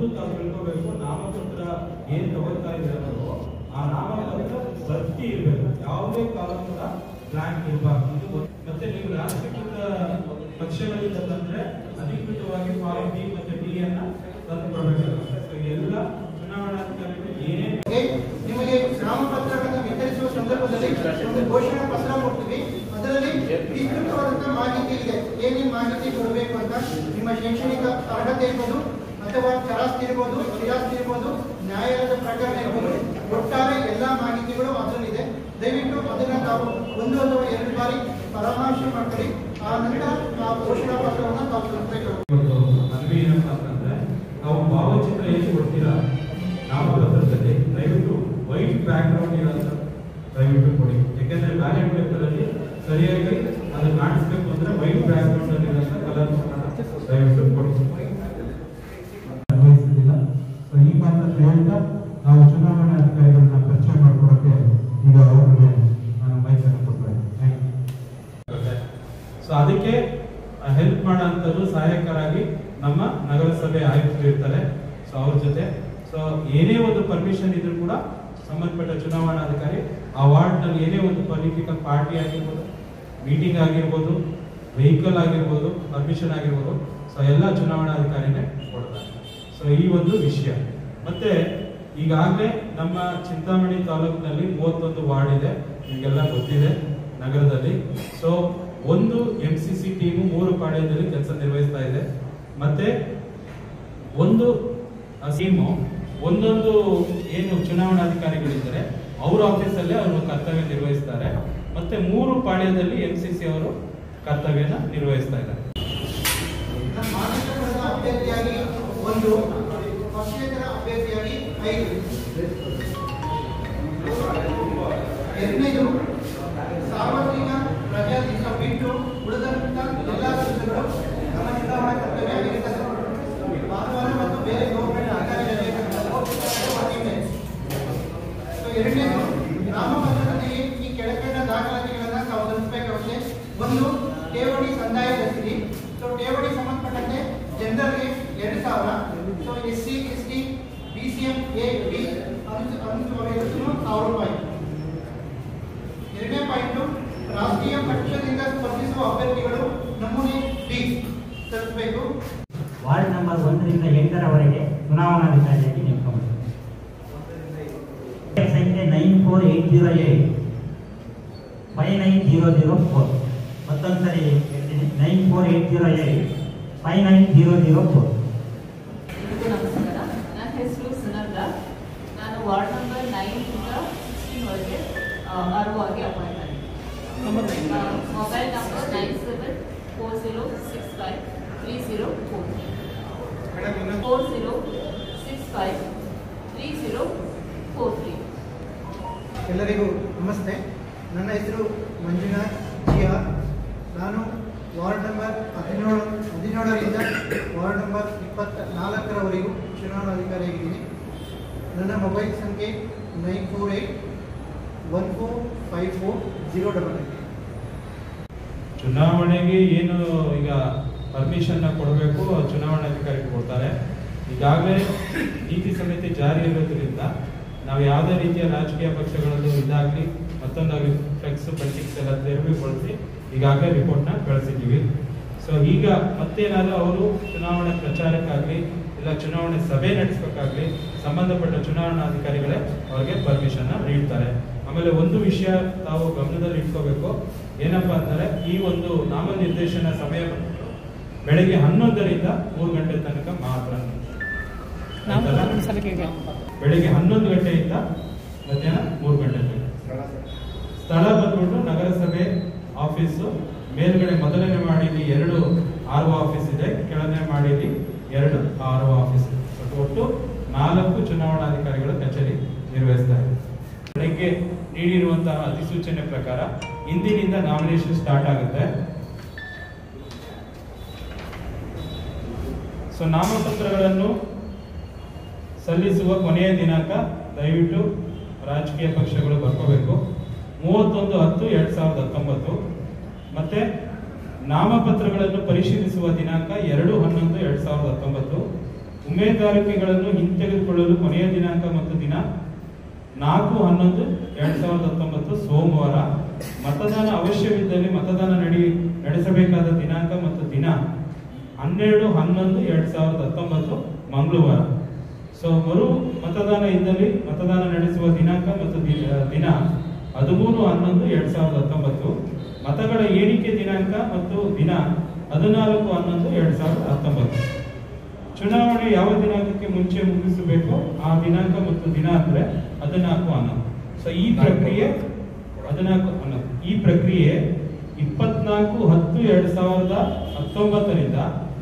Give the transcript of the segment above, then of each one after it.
ಒಂದು ತಾವು ತಿಳ್ಕೋಬೇಕು, ನಾಮಪತ್ರ ಏನ್ ತಗೋತಾ ಇದ್ದಾರೋ ಆ ನಾಮಪತ್ರ ಭರ್ತಿ ಇರಬೇಕು, ಯಾವುದೇ ಕಾಲ ಕೂಡ ಬ್ಲಾಂಕ್ ಇರಬಾರ್ದು. ಇದು ಮತ್ತೆ ನೀವು ರಾಷ್ಟ್ರೀಕೃತ ಪಕ್ಷಗಳಿಂದ ತಂದ್ರೆ ಅಧಿಕೃತವಾಗಿ ಫಾರಂ ಬಿ ಮತ್ತೆ ಡಿ ಅನ್ನ ತಂದು ಕೊಡಬೇಕಾಗುತ್ತೆ. ಎಲ್ಲ ಚುನಾವಣಾಧಿಕಾರಿಗಳು ನಿಮಗೆ ನಾಮಪತ್ರಗಳನ್ನು ವಿತರಿಸುವ ಸಂದರ್ಭದಲ್ಲಿ ಒಂದು ಘೋಷಣಾ ಪತ್ರ ಕೊಡ್ತೀವಿ. ಅದರಲ್ಲಿ ವಿಸ್ತೃತವಾದಂತಹ ಮಾಹಿತಿ ಇದೆ, ಏನೇನು ಮಾಹಿತಿ ಕೊಡಬೇಕು ಅಂತ. ನಿಮ್ಮ ಶೈಕ್ಷಣಿಕ ಅರ್ಹತೆ ಇರ್ಬೋದು, ಅಥವಾ ಚರಾಸ್ತಿ ಇರ್ಬೋದು, ಸ್ಥಿರಾಸ್ತಿ ಇರ್ಬೋದು, ನ್ಯಾಯಾಲಯದ ಪ್ರಕರಣ ಇರ್ಬೋದು, ಒಟ್ಟಾರೆ ಎಲ್ಲಾ ಮಾಹಿತಿಗಳು ಅದರಲ್ಲಿದೆ. ದಯವಿಟ್ಟು ಅದನ್ನ ತಾವು ಒಂದು ಅಥವಾ ಎರಡು ಬಾರಿ ಪರಾಮರ್ಶೆ ಮಾಡ್ಕೊಳ್ಳಿ. ಆ ನಂತರ ಆ ಘೋಷಣಾ ಪತ್ರವನ್ನು ತಾವು ತಲುಪಬೇಕು. ಅಂತಂದ್ರೆ ನಾವು ಭಾವಚಿತ್ರ ಏನು ಕೊಡ್ತೀರಾ ನಾಮಪತ್ರದಲ್ಲಿ ದಯವಿಟ್ಟು ವೈಟ್ ಬ್ಯಾಕ್ ಗ್ರೌಂಡ್ ಇರೋಂಥ ದಯವಿಟ್ಟು ಕೊಡಿ. ಯಾಕೆಂದ್ರೆ ಬ್ಯಾಲೆಟ್ ಪೇಪರ್ ಅಲ್ಲಿ ಸರಿಯಾಗಿ ಅದು ಕಾಣಿಸ್ಬೇಕು ಅಂದ್ರೆ ವೈಟ್ ಬ್ಯಾಕ್ ಗ್ರೌಂಡ್ ಅಲ್ಲಿ ಇರೋಂಥ ಕಲರ್ ದಯವಿಟ್ಟು ಕೊಡಿ. ಅನ್ವಯಿಸುವುದಿಲ್ಲ. ಸೊ ಈ ಮಾತನ್ನು ಹೇಳ್ತಾ ನಾವು ಚುನಾವಣಾ ಅಧಿಕಾರಿಗಳನ್ನ ಪರಿಚಯ ಮಾಡ್ಕೊಡಕ್ಕೆ ಈಗ ಅವರಿಗೆ ನಾನು ಮೈಕನ್ನು ಕೊಡ್ತೇನೆ. ಸೊ ಅದಕ್ಕೆ ಹೆಲ್ಪ್ ಮಾಡೋಂಥದ್ದು ಸಹಾಯಕರಾಗಿ ನಮ್ಮ ನಗರಸಭೆ ಆಯುಕ್ತರು ಇರ್ತಾರೆ. ಸೊ ಅವ್ರ ಜೊತೆ ಸೊ ಏನೇ ಒಂದು ಪರ್ಮಿಷನ್ ಇದ್ರೂ ಕೂಡ ಸಂಬಂಧಪಟ್ಟ ಚುನಾವಣಾಧಿಕಾರಿ ಆ ವಾರ್ಡ್ ನಲ್ಲಿ ಏನೇ ಒಂದು ಪೊಲಿಟಿಕಲ್ ಪಾರ್ಟಿ ಆಗಿರ್ಬೋದು, ಮೀಟಿಂಗ್ ಆಗಿರ್ಬೋದು, ವೆಹಿಕಲ್ ಆಗಿರ್ಬೋದು, ಪರ್ಮಿಷನ್ ಆಗಿರ್ಬೋದು, ಸೊ ಎಲ್ಲ ಚುನಾವಣಾಧಿಕಾರಿನೇ ಕೊಡ್ತಾರೆ. ಸೊ ಈ ಒಂದು ವಿಷಯ. ಮತ್ತೆ ಈಗಾಗಲೇ ನಮ್ಮ ಚಿಂತಾಮಣಿ ತಾಲೂಕಿನಲ್ಲಿ 31 ವಾರ್ಡ್ ಇದೆ, ನಿಮಗೆಲ್ಲ ಗೊತ್ತಿದೆ ನಗರದಲ್ಲಿ. ಸೊ ಒಂದು MCC ಟೀಮು 3 ಪಾಳ್ಯದಲ್ಲಿ ಕೆಲಸ ನಿರ್ವಹಿಸ್ತಾ ಇದೆ. ಮತ್ತೆ ಒಂದು ಟೀಮು ಒಂದೊಂದು ಏನು ಚುನಾವಣಾಧಿಕಾರಿಗಳಿದ್ದಾರೆ ಅವ್ರ ಆಫೀಸಲ್ಲೇ ಅವರು ಕರ್ತವ್ಯ ನಿರ್ವಹಿಸ್ತಾರೆ. ಮತ್ತೆ 3 ಪಾಳ್ಯದಲ್ಲಿ MCC ಅವರು ಕರ್ತವ್ಯನ ನಿರ್ವಹಿಸ್ತಾ ಇದ್ದಾರೆ. ಅಭ್ಯರ್ಥಿಯಾಗಿ ಒಂದು, ಪಕ್ಷೇತರ ಅಭ್ಯರ್ಥಿಯಾಗಿ 5, ಎರಡನೇದು ಸಾರ್ವತ್ರಿಕ ರಜಾ ದಿವಸ ಬಿಟ್ಟು ಉಳಿದಂತ ಎಲ್ಲ ದಿವಸಗಳು ನಮ್ಮ ಚುನಾವಣಾ ಕರ್ತವ್ಯ ಆಗಿರುತ್ತದೆ. ಭಾನುವಾರ ಮತ್ತು ಬೇರೆ ಗೌರ್ಮೆಂಟ್ ಅಧಿಕಾರಿಗಳಿಗೆ ಎರಡನೇದು ನಾಮಪತ್ರದಲ್ಲಿ ಈ ಕೆಳಕಂಡ ದಾಖಲಾತಿಗಳನ್ನ ತಾವು ತಲುಪಬೇಕಾಗುತ್ತೆ. ಒಂದು, ಠೇವಣಿ ಸಂದಾಯ ರಸೀದಿ. ಸೊ ಠೇವಣಿ ಸಂಬಂಧಪಟ್ಟಂತೆ ಜನರಲ್ಗೆ 2000. So SC ST BCM A B ಅನುಸೂಚಿಸುವ 1000 ರೂಪಾಯಿ. ಎರಡನೇ ಪಾಯಿಂಟ್, ರಾಷ್ಟ್ರೀಯ ಪಕ್ಷದಿಂದ ಸ್ಪರ್ಧಿಸುವ ಅಭ್ಯರ್ಥಿಗಳು ನಮೂನೆ D ತಲುಪಬೇಕು. ವಾರ್ಡ್ ನಂಬರ್ 1 ರಿಂದ 8ರವರೆಗೆ ಚುನಾವಣಾಧಿಕಾರಿಯಾಗಿ ನೇಮಕ ಮಾಡಿ. ಸಂಖ್ಯೆ 94808 59004. ಮತ್ತೊಂದು ಸರಿ ಹೇಳ್ತೀನಿ, 94808 59004. ನಮಸ್ಕಾರ, ನನ್ನ ಹೆಸರು ಸುನಂದ. ನಾನು ವಾರ್ಡ್ ನಂಬರ್ 9 ಇಂದ 16 ವರೆಗೆ ಆಗಿ ಅಪಾಯಿಂಟ್ ಆಗಿದೆ. Mobile number 9740653043 40653043. ಎಲ್ಲರಿಗೂ ನಮಸ್ತೆ. ನನ್ನ ಹೆಸರು ಮಂಜುನಾಥ್ GR. ನಾನು ವಾರ್ಡ್ ನಂಬರ್ 17ರಿಂದ ವಾರ್ಡ್ ನಂಬರ್ 24ರವರೆಗೂ ಚುನಾವಣಾಧಿಕಾರಿಯಾಗಿದ್ದೀನಿ. ನನ್ನ ಮೊಬೈಲ್ ಸಂಖ್ಯೆ 9481454088. ಚುನಾವಣೆಗೆ ಏನು ಈಗ ಪರ್ಮಿಷನ್ ಕೊಡಬೇಕು ಚುನಾವಣಾಧಿಕಾರಿ ಕೊಡ್ತಾರೆ. ಈಗಾಗಲೇ ನೀತಿ ಸಂಹಿತೆ ಜಾರಿ ಇರೋದ್ರಿಂದ ನಾವು ಯಾವುದೇ ರೀತಿಯ ರಾಜಕೀಯ ಪಕ್ಷಗಳಲ್ಲೂ ಇದಾಗಲಿ ಮತ್ತೊಂದಾಗಲಿ ಫ್ಲೆಕ್ಸ್ ಪಂಚಿಕ್ಸ್ ಎಲ್ಲ ತೆರವುಗೊಳಿಸಿ ಈಗಾಗಲೇ ರಿಪೋರ್ಟ್ನ ಕಳಿಸಿದ್ದೀವಿ. ಸೊ ಈಗ ಮತ್ತೇನಾದರೂ ಅವರು ಚುನಾವಣೆ ಪ್ರಚಾರಕ್ಕಾಗಲಿ ಇಲ್ಲ ಚುನಾವಣೆ ಸಭೆ ನಡೆಸಬೇಕಾಗಲಿ ಸಂಬಂಧಪಟ್ಟ ಚುನಾವಣಾಧಿಕಾರಿಗಳೇ ಅವರಿಗೆ ಪರ್ಮಿಷನ್ನ ನೀಡ್ತಾರೆ. ಆಮೇಲೆ ಒಂದು ವಿಷಯ ತಾವು ಗಮನದಲ್ಲಿ ಇಟ್ಕೋಬೇಕು, ಏನಪ್ಪಾ ಅಂದರೆ ಈ ಒಂದು ನಾಮನಿರ್ದೇಶನ ಸಮಯ ಬೆಳಗ್ಗೆ 11ರಿಂದ 3 ಗಂಟೆ ತನಕ ಮಾತ್ರ. ಬೆಳಿಗ್ಗೆ 11 ಗಂಟೆಯಿಂದ ಮಧ್ಯಾಹ್ನ 3 ಗಂಟೆ ತನಕ. ಸ್ಥಳ ಬಂದ್ಬಿಟ್ಟು ನಗರಸಭೆ ಆಫೀಸು, ಮೇಲ್ಗಡೆ ಮೊದಲನೇ ಮಾಡಿಲಿ 2 RO ಆಫೀಸ್ ಇದೆ, ಕೆಳಗಡೆ ಮಾಡಿಲಿ 2 RO ಆಫೀಸ್. ಒಟ್ಟು 4 ಚುನಾವಣಾಧಿಕಾರಿಗಳ ಕಚೇರಿ ನಿರ್ವಹಿಸ್ತಾ ಇದೆ. ಬೆಳಗ್ಗೆ ನೀಡಿರುವಂತಹ ಅಧಿಸೂಚನೆ ಪ್ರಕಾರ ಇಂದಿನಿಂದ ನಾಮಿನೇಷನ್ ಸ್ಟಾರ್ಟ್ ಆಗುತ್ತೆ. ಸೊ ನಾಮಪತ್ರಗಳನ್ನು ಸಲ್ಲಿಸುವ ಕೊನೆಯ ದಿನಾಂಕ ದಯವಿಟ್ಟು ರಾಜಕೀಯ ಪಕ್ಷಗಳು ಬರ್ಕೋಬೇಕು 31/10/2019. ಮತ್ತೆ ನಾಮಪತ್ರಗಳನ್ನು ಪರಿಶೀಲಿಸುವ ದಿನಾಂಕ 2/11/2019. ಉಮೇದುವಾರಿಕೆಗಳನ್ನು ಹಿಂತೆಗೆದುಕೊಳ್ಳಲು ಕೊನೆಯ ದಿನಾಂಕ ಮತ್ತು ದಿನ 4/11/2019 ಸೋಮವಾರ. ಮತದಾನ ಅವಶ್ಯವಿದ್ದಲ್ಲಿ ಮತದಾನ ನಡೆಸಬೇಕಾದ ದಿನಾಂಕ ಮತ್ತು ದಿನ 12/11/2019 ಮಂಗಳವಾರ. ಸೊ ಮರು ಮತದಾನ ಇದ್ದಲ್ಲಿ ಮತದಾನ ನಡೆಸುವ ದಿನಾಂಕ ಮತ್ತು ದಿನ 13/11/2019. ಮತಗಳ ಎಣಿಕೆ ದಿನಾಂಕ ಮತ್ತು ದಿನ 14/11/2019. ಚುನಾವಣೆ ಯಾವ ದಿನಾಂಕಕ್ಕೆ ಮುಂಚೆ ಮುಗಿಸಬೇಕು ಆ ದಿನಾಂಕ ಮತ್ತು ದಿನ ಅಂದ್ರೆ 14/11. ಸೊ ಈ ಪ್ರಕ್ರಿಯೆ 14/11. ಈ ಪ್ರಕ್ರಿಯೆ 24/10/2019 ರಿಂದ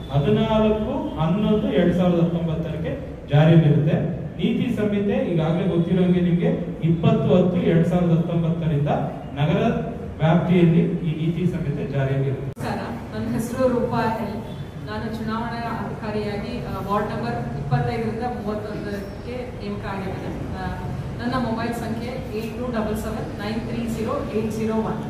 14/11/2019 ಜಾರಿಯಲ್ಲಿರುತ್ತೆ. ನೀತಿ ಸಂಹಿತೆ ಈಗಾಗಲೇ ಗೊತ್ತಿರೋಂಗೆ ನಿಮಗೆ 20/10/2019 ರಿಂದ ನಗರ ವ್ಯಾಪ್ತಿಯಲ್ಲಿ ಈ ನೀತಿ ಸಂಹಿತೆ ಜಾರಿಯಲ್ಲಿರುತ್ತೆ. ನನ್ನ ಹೆಸರು ರೂಪಾ ಎಲ್. ನಾನು ಚುನಾವಣಾ ಅಧಿಕಾರಿಯಾಗಿ ವಾರ್ಡ್ ನಂಬರ್ 25ರಿಂದ 31ಕ್ಕೆ ನೇಮಕ ಆಗಿದ್ದೇನೆ. ನನ್ನ ಮೊಬೈಲ್ ಸಂಖ್ಯೆ 8277930801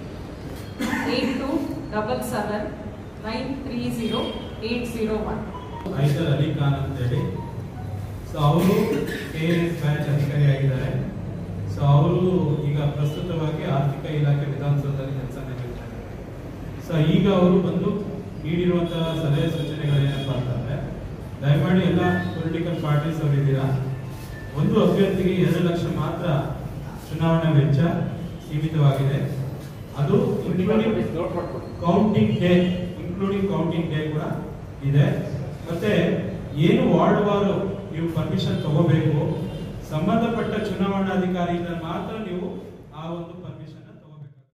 8277930801. ಹೈದರ್ ಅಲಿ ಖಾನ್ ಅಂತೇಳಿ. ಸೊ ಅವರು KNS ಬ್ಯಾಂಕ್ ಅಧಿಕಾರಿಯಾಗಿದ್ದಾರೆ. ಸೊ ಅವರು ಈಗ ಪ್ರಸ್ತುತವಾಗಿ ಆರ್ಥಿಕ ಇಲಾಖೆ ವಿಧಾನಸೌಧದಲ್ಲಿ ಕೆಲಸ ನಿರ್ವಹಿಸ್ತಾರೆ. ಸೊ ಈಗ ಅವರು ಬಂದು ನೀಡಿರುವಂತಹ ಸಲಹೆ ಸೂಚನೆಗಳೇನಪ್ಪ ಅಂತಂದ್ರೆ, ದಯಮಾಡಿ ಎಲ್ಲ ಪೊಲಿಟಿಕಲ್ ಪಾರ್ಟೀಸ್ ಅವರಿದ್ದೀರಾ, ಒಂದು ಅಭ್ಯರ್ಥಿಗೆ 2 ಲಕ್ಷ ಮಾತ್ರ ಚುನಾವಣಾ ವೆಚ್ಚ ಸೀಮಿತವಾಗಿದೆ. ಅದು ಕೌಂಟಿಂಗ್ ಡೇ ಕೂಡ ಇದೆ. ಮತ್ತೆ ಏನು ವಾರ್ಡ್ ವಾರು ನೀವು ಪರ್ಮಿಷನ್ ತಗೋಬೇಕು, ಸಂಬಂಧಪಟ್ಟ ಚುನಾವಣಾಧಿಕಾರಿಯಿಂದ ಮಾತ್ರ ನೀವು ಆ ಒಂದು ಪರ್ಮಿಷನ್